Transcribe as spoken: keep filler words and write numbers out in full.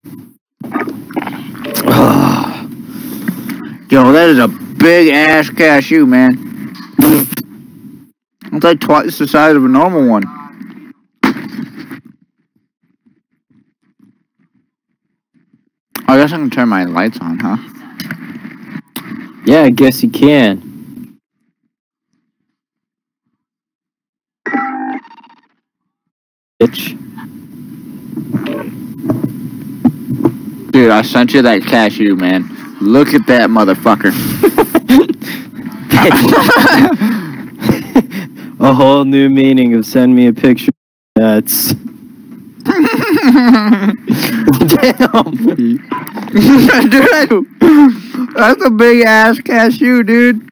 Yo, that is a big ass cashew, man. It's like twice the size of a normal one. I guess I can turn my lights on, huh? Yeah, I guess you can. Bitch. Dude, I sent you that cashew, man. Look at that motherfucker. A whole new meaning of send me a picture. That's... Damn. Dude, that's a big ass cashew, dude.